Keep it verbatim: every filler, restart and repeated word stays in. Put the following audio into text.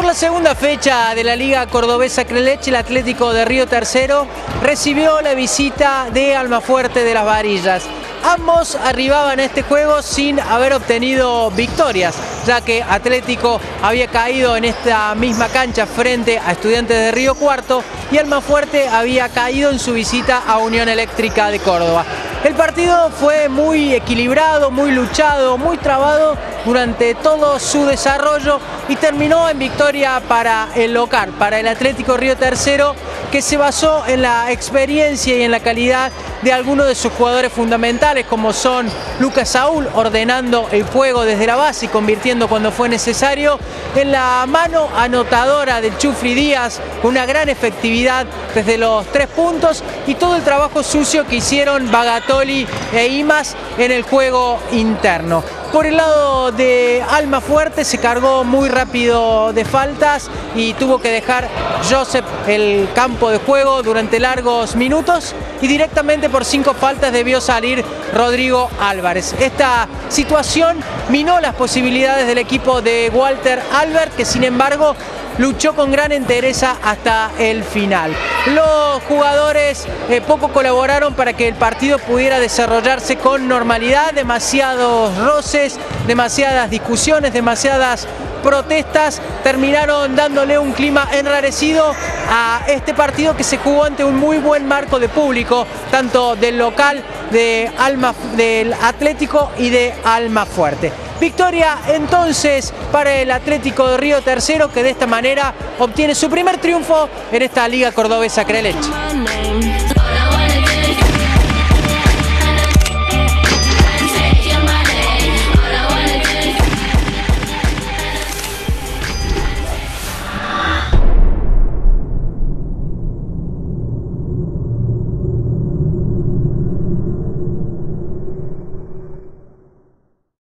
la segunda fecha de la Liga Cordobesa Creleche, el Atlético de Río Tercero recibió la visita de Almafuerte de las Varillas. Ambos arribaban a este juego sin haber obtenido victorias, ya que Atlético había caído en esta misma cancha frente a Estudiantes de Río Cuarto y Almafuerte había caído en su visita a Unión Eléctrica de Córdoba. El partido fue muy equilibrado, muy luchado, muy trabado durante todo su desarrollo y terminó en victoria para el local, para el Atlético Río Tercero, que se basó en la experiencia y en la calidad de algunos de sus jugadores fundamentales, como son Lucas Saúl, ordenando el juego desde la base y convirtiendo cuando fue necesario, en la mano anotadora del Chufri Díaz, con una gran efectividad desde los tres puntos, y todo el trabajo sucio que hicieron Bagatoli e Imas en el juego interno. Por el lado de Almafuerte se cargó muy rápido de faltas y tuvo que dejar Joseph el campo de juego durante largos minutos, y directamente por cinco faltas debió salir Rodrigo Álvarez. Esta situación minó las posibilidades del equipo de Walter Albert, que sin embargo luchó con gran entereza hasta el final. Los jugadores eh, poco colaboraron para que el partido pudiera desarrollarse con normalidad, demasiados roces, demasiadas discusiones, demasiadas protestas terminaron dándole un clima enrarecido a este partido, que se jugó ante un muy buen marco de público, tanto del local, de Alma, del Atlético y de Almafuerte. Victoria entonces para el Atlético de Río Tercero, que de esta manera obtiene su primer triunfo en esta Liga Cordobesa Creleche.